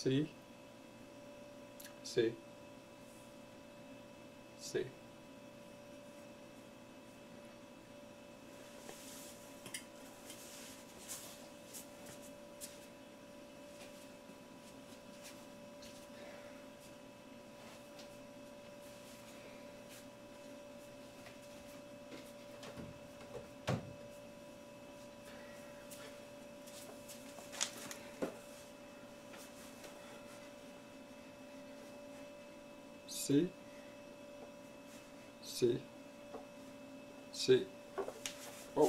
C, C, C. C, C, C. Oh.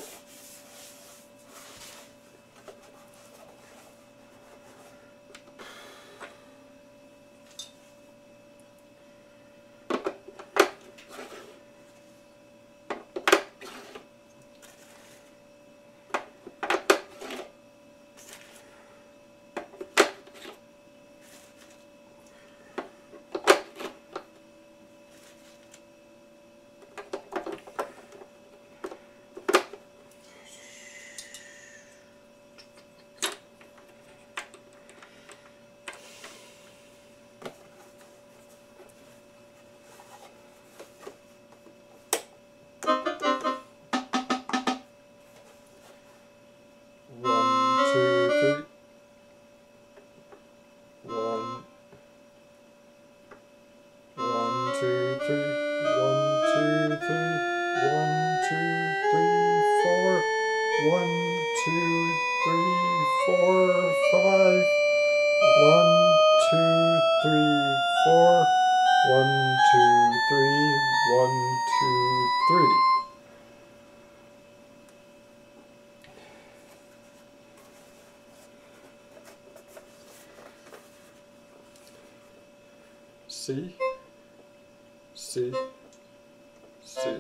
C, C, C.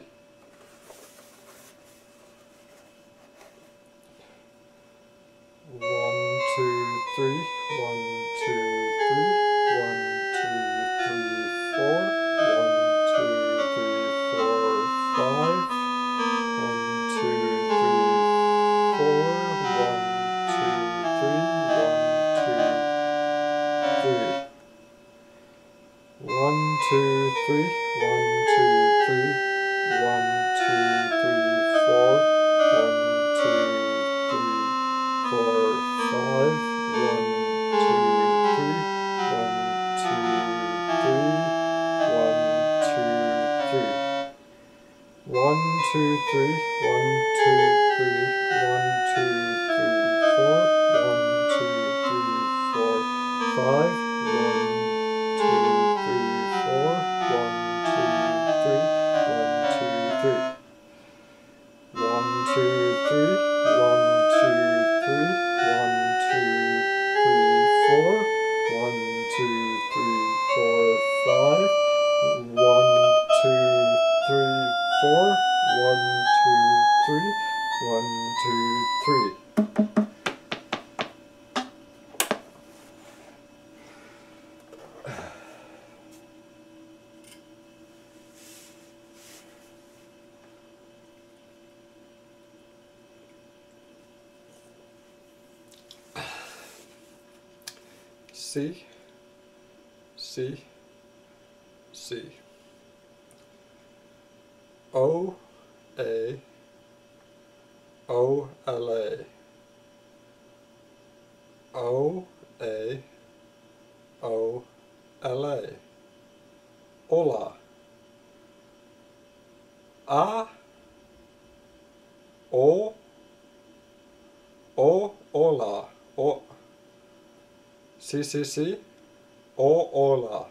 One, two, three. One, two, three. One, two, three, four. One, two, three, four, five. One, two, three, four. One, two, three. One, two, three. One, two, three. One, two, three, four. One, two, three, four, five. One, two, three. One, two, three. One, two, three. One, two, three. One, two, three. One, two, three, four. One, two, three, four, five. One, two, three, four. One, two, three. One, two, three. One, two, three. One, two, three. One, two, three, four. One, two, three, four, five. One, two, three, four. One, two, three. One, two, three. C, C, C. O, A, O, L, A. O, A, O, L, A. Ola. A, O, ola. O, si, si, si. O, ola.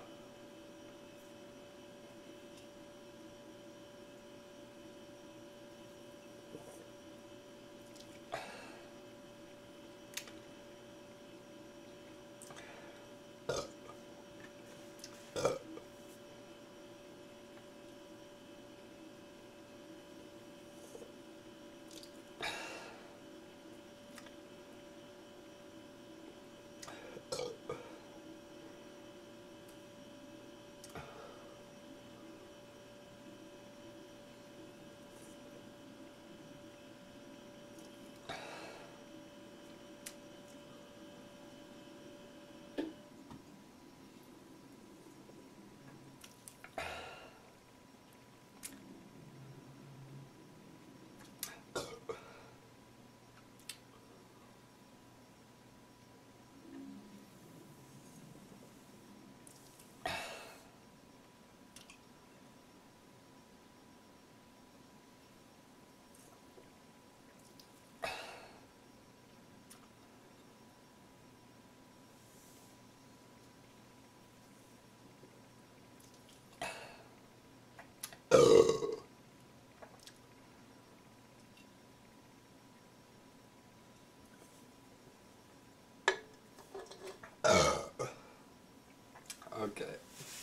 Okay.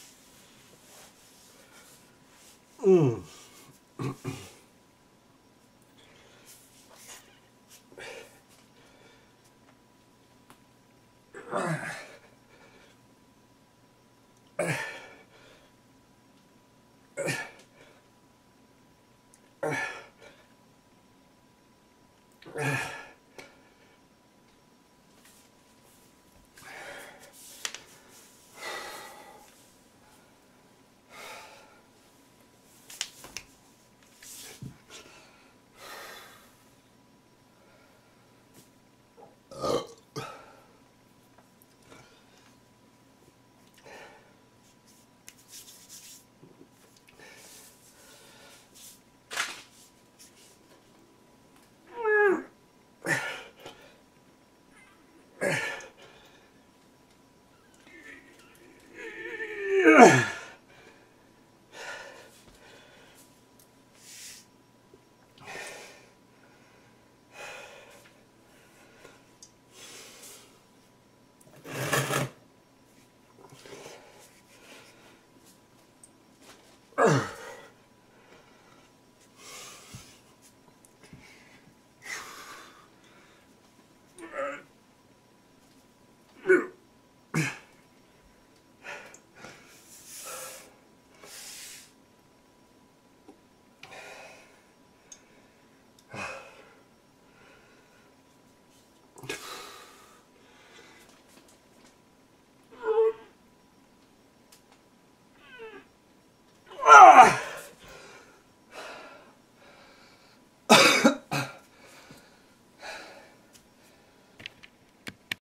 Mm.